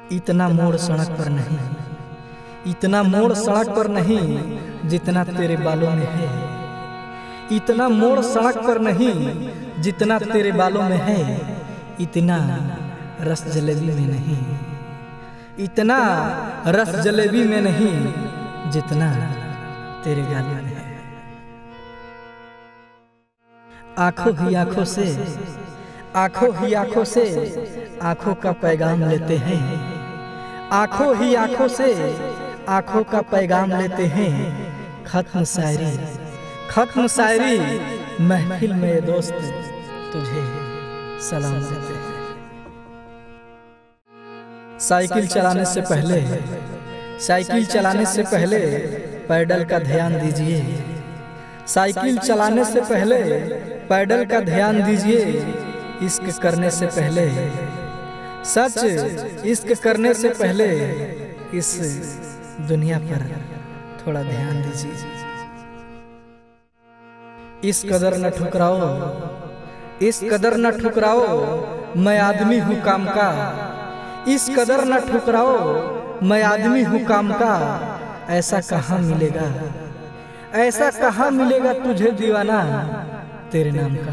इतना मोड़ सड़क पर नहीं, इतना मोड़ सड़क पर नहीं जितना तेरे बालों में है। इतना मोड़ सड़क पर नहीं जितना तेरे बालों में है। इतना रस जलेबी में नहीं, इतना रस जलेबी में नहीं जितना तेरे गालों में है। आंखों ही आंखों से, आंखों ही आंखों से आंखों का पैगाम लेते हैं। आंखों ही आंखों से आंखों का पैगाम लेते हैं। खत्म शायरी, खत्म शायरी, महफिल में दोस्त तुझे सलाम देते हैं। साइकिल चलाने से पहले, साइकिल चलाने से पहले पैडल का ध्यान दीजिए। साइकिल चलाने से पहले पैडल का ध्यान दीजिए। इश्क करने से पहले, सच इश्क करने से पहले इस दुनिया पर थोड़ा ध्यान दीजिए। इस कदर न ठुकराओ, इस कदर न ठुकराओ, मैं आदमी हूँ काम का। इस कदर न ठुकराओ, मैं आदमी हूँ काम का। ऐसा कहाँ मिलेगा, ऐसा कहाँ मिलेगा तुझे दीवाना तेरे नाम का।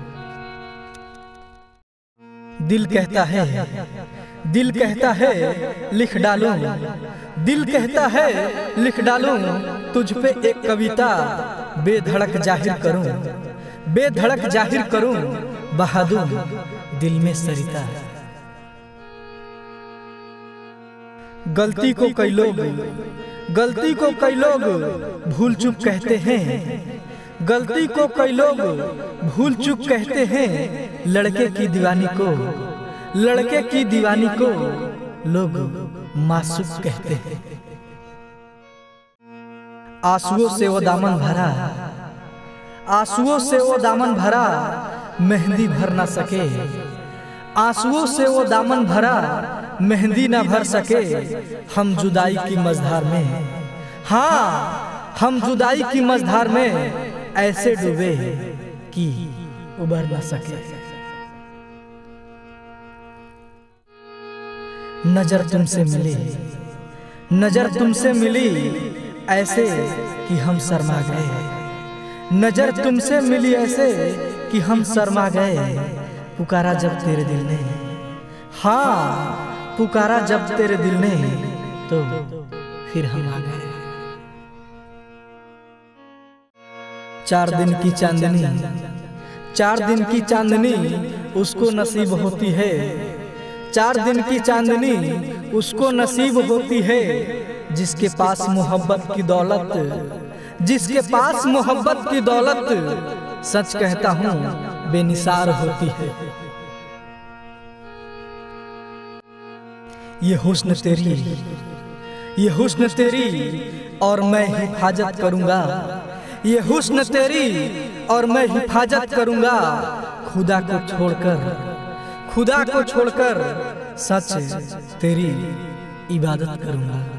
दिल कहता है, दिल कहता है लिख डालूं, दिल कहता है लिख डालूं तुझ पे एक कविता। बेधड़क जाहिर करूं, बेधड़क जाहिर करूं, बहा दूं दिल में सरिता। गलती को कई लोग, गलती को कई लोग भूल चूक कहते हैं। गलती को कई लोग भूल चूक कहते हैं। लड़के की दीवानी को, लड़के की दीवानी को लोग मासूम कहते हैं। आंसुओं से वो दामन भरा, आंसुओं से वो दामन भरा, मेहंदी भर ना सके। आंसुओं से वो दामन भरा, मेहंदी ना भर सके। हम जुदाई की मझधार में, हाँ हम जुदाई की मझधार में ऐसे डूबे कि उबर ना सके। नजर तुमसे मिली, नजर तुमसे मिली ऐसे कि हम शर्मा गए। नजर तुमसे मिली ऐसे कि हम शर्मा गए। पुकारा जब तेरे दिल ने, हाँ पुकारा जब तेरे दिल ने, तो फिर हम आ गए। 4 दिन की चांदनी, 4 दिन की चांदनी उसको नसीब होती है। 4 दिन की चांदनी उसको नसीब होती है। जिसके पास मोहब्बत की दौलत, जिसके पास मोहब्बत की दौलत सच कहता हूँ बेनिसार होती है। ये हुस्न तेरी, ये हुस्न तेरी और मैं हिफाजत करूँगा। ये हुस्न तेरी और मैं हिफाजत करूँगा। खुदा को छोड़कर, खुदा को छोड़कर सच तेरी इबादत करूँगा।